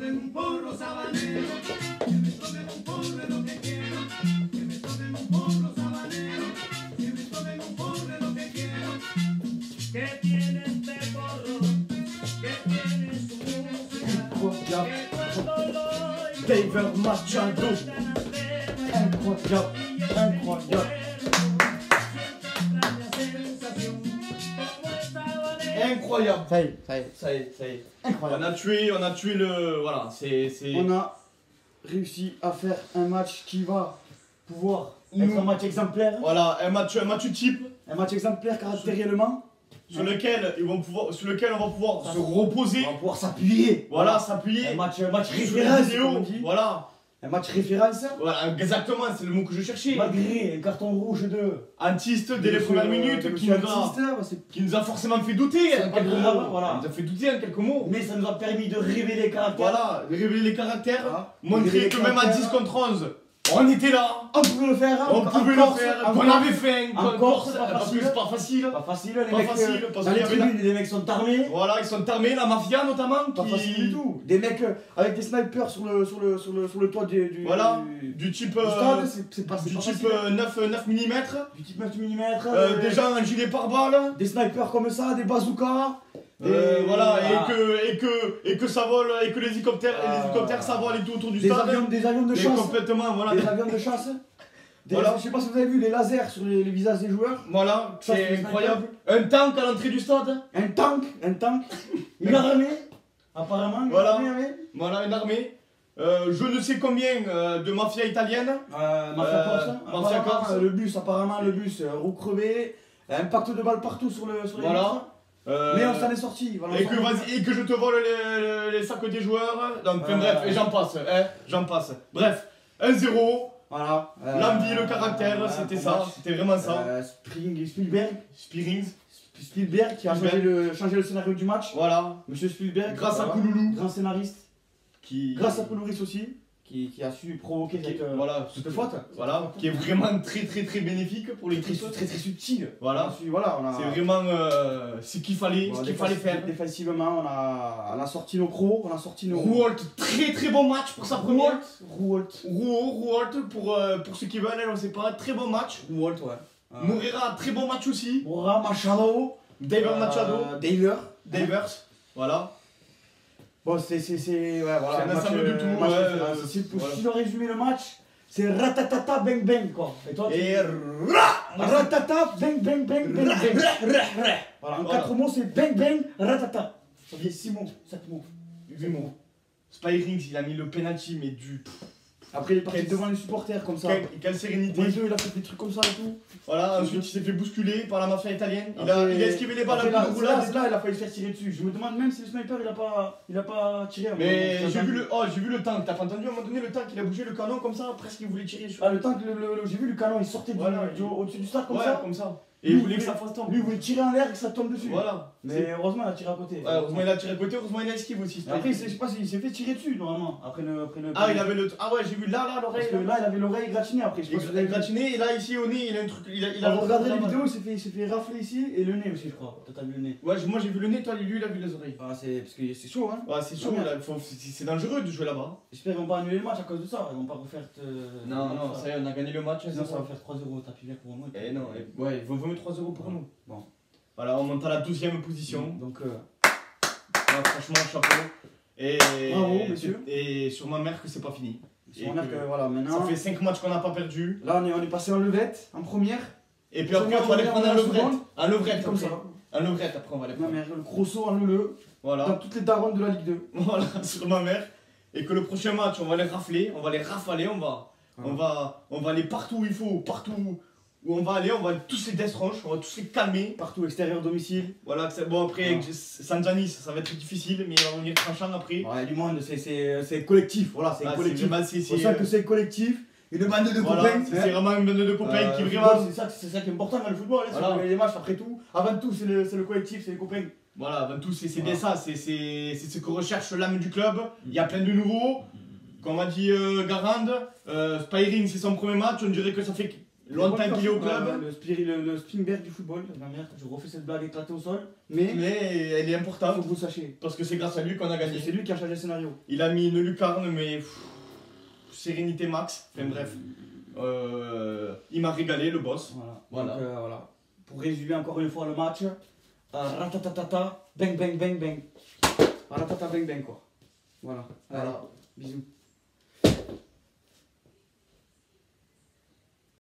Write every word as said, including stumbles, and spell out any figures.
toquen un porro sabanero, que me toquen un porro es lo que quiero, que me toquen un porro sabanero, que me toquen un porro es lo que quiero. ¿Qué tiene este porro? ¿Qué tiene su música? Que cuando lo oigo, David Machado. Incroyable, incroyable. Incroyable. Ça y est, ça y est. Ça y est, ça y est. Incroyable. On a tué, on a tué le... Voilà, c'est... On a réussi à faire un match qui va pouvoir être un match exemplaire. Voilà, un match, un match type. Un match exemplaire caractériellement. Sur lequel, ils vont pouvoir, sur lequel on va pouvoir ça se reposer. On va pouvoir s'appuyer. Voilà, s'appuyer. Un match, un match référence. Vidéo, voilà. Un match référence. Voilà, exactement, c'est le mot que je cherchais. Malgré un carton rouge de Antiste dès les premières minutes qui nous, a, qui nous a forcément fait douter. En quelques mots. Voilà. Il nous a fait douter en quelques mots. Mais ça nous a permis de révéler les caractères. Voilà, de révéler les caractères. Voilà. Montrer que même à dix contre onze, on était là. On pouvait le faire. On pouvait le faire. On avait faim. Encore, c'est pas facile. C'est pas facile. Pas facile. Les mecs, facile, parce dans les tribunes, les mecs sont armés. Voilà, ils sont armés, la mafia notamment. Pas qui... facile du tout. Des mecs avec des snipers sur le, sur le, sur le, sur le toit du, du, voilà, du, du type, du stade, c'est pas, du pas type neuf millimètres. Du type neuf millimètres. Euh, euh, déjà un gilet pare-balles. Des snipers comme ça, des bazookas. Euh, et voilà, voilà, et que, et que, et que ça vole, et que les hélicoptères, ah, les hélicoptères ça vole et tout autour du des stade. Avions, des avions de chasse. Complètement, voilà. Des avions de chasse. Des, voilà. Je sais pas si vous avez vu les lasers sur les, les visages des joueurs. Voilà, c'est incroyable. Un tank à l'entrée du stade. Un tank, un tank. Une armée, apparemment. Une voilà. armée, voilà, une armée. Euh, je ne sais combien euh, de mafia italienne. Euh, mafia euh, Corse. Mafia Corse. Le bus, apparemment, le bus, euh, roue crevée. Impact de balles partout sur, le, sur les voilà. Euh, mais on s'en est sorti. Voilà, et, que vas et que je te vole les, les, les sacs des joueurs. Donc, euh, bref, et j'en passe. Hein, j'en passe. Bref, un zéro. Voilà. Euh, L'envie, le caractère, euh, c'était ça. C'était vraiment ça. Euh, Spring, Spielberg. Spearings. Spielberg qui a changé le, changé le scénario du match. Voilà. Monsieur Spielberg. Grâce voilà. à Kouloulou. Grand scénariste. Qui... Grâce à Koulouris aussi. Qui, qui a su provoquer qui, cette, euh, voilà, cette faute. Voilà, qui est vraiment très très très bénéfique pour les très très, très, très subtil. Voilà, voilà a... c'est vraiment euh, ce qu'il fallait, voilà, ce qu'il fallait faire. Défensivement, on a, on a sorti nos crocs, on a sorti nos... Rouault, très très bon match pour sa première. Rouault. Rouault, Rouault, pour, euh, pour ceux qui veulent, on ne sait pas, très bon match. Rouault, ouais. Euh... Moreira, très bon match aussi. Moreira, Machado. David euh, Machado. Daver. Davers, voilà. Bon, c'est ouais, voilà, un ensemble de tout. Euh, ouais, euh, si voilà. Si je résumer le match, c'est ratatata bang bang quoi. Et toi, et tu... ra ratata bang bang bang bang bang. Voilà, en voilà. quatre mots, c'est bang bang ratata. Ça fait six mots, sept mots, huit mots. Spyrings, il a mis le penalty, mais du. Après, il est parti devant les supporters comme ça. Quelle, quelle sérénité. Les deux, il a fait des trucs comme ça et tout. Voilà, ensuite il s'est fait bousculer par la mafia italienne. Il a, il a esquivé les balles à la roulade. Là, il a failli se faire tirer dessus. Je me demande même si le sniper il a pas, il a pas tiré. Mais j'ai vu le, oh, j'ai vu le tank. T'as pas entendu à un moment donné le tank, il a bougé le canon comme ça, presque il voulait tirer sur. Ah, le tank, le, le, le, j'ai vu le canon, il sortait voilà, du, au-dessus du stade comme ouais, ça. comme ça. Et il voulait que ça fasse tomber. Lui, il voulait tirer en l'air et que ça tombe dessus. Voilà. Mais heureusement, il a tiré à côté. Ouais, heureusement, il a tiré à côté, heureusement, il a esquivé aussi. Après, je sais pas s'il s'est fait tirer dessus normalement. Après le, après le. Ah, il avait le. Ah ouais, j'ai vu là, là, l'oreille. Parce que là, il avait l'oreille gratinée après. Je pense il a gratiné et là, ici au nez, il a un truc. Il a, il a regardé la vidéo, il s'est fait, fait rafler ici et le nez aussi, je crois. Toi, t'as vu le nez. Ouais, moi j'ai vu le nez, toi, lui, il a vu les oreilles. Ah, c'est parce que c'est chaud, hein. Ouais, c'est chaud, là. C'est dangereux de jouer là-bas. J'espère qu'ils vont pas annuler le match à cause de ça. Ils vont pas refaire. Non, non, ça y est, on a gagné le match. Sinon, ça va faire trois zéro au tapis vert pour nous. Eh non, ouais, il vaut mieux trois zéro pour nous. Bon. Voilà, on monte à la douzième position. Donc, euh... ouais, franchement, chapeau. Et, bravo, monsieur. Et sur ma mère que c'est pas fini. Sur ma mère que, voilà, maintenant. Ça fait cinq matchs qu'on n'a pas perdu. Là, on est, on est passé en levette, en première. Et puis après, on va aller prendre un levrette. Un levrette, comme ça. Un levrette, après, on va aller prendre. Ma mère, le gros saut en le Voilà. Dans toutes les darons de la Ligue deux. Voilà, sur ma mère. Et que le prochain match, on va les rafler, on va les rafaler, on va, ah. on va, on va aller partout où il faut, partout où on va aller, on va tous les destranches, on va tous les calmer. Partout, extérieur, domicile. Voilà, bon après, ah. San Giannis, ça va être difficile, mais il va revenir tranchant après. Ouais, du monde, c'est collectif, voilà, c'est ah, collectif. C'est pour ça que c'est collectif. Une bande de voilà, copains. C'est hein. vraiment une bande de copains euh, qui vraiment. C'est ça, ça qui est important dans le football, hein, voilà. Les matchs, après tout. Avant tout, c'est le, le collectif, c'est les copains. Voilà, avant tout, c'est voilà. ça, c'est ce que recherche l'âme du club. Il y a plein de nouveaux. Comme a dit euh, Garand, euh, Spyring, c'est son premier match, on dirait que ça fait longtemps qu'il est au club. Euh, le, Spiri- le, le Springberg du football, la merde, je refais cette blague éclatée au sol. Mais, Mais elle est il importante faut que vous sachiez. parce que c'est grâce à lui qu'on a Parce que gagné. c'est lui qui a changé le scénario. Il a mis une lucarne, mais pff, sérénité max. Enfin bref, Euh, il m'a régalé le boss. Voilà. Voilà. Donc, euh, voilà. Pour résumer encore une fois le match, euh, ratatatata, bang bang bang bang. Ratatata bang bang quoi. Voilà. Allez, Voilà. bisous.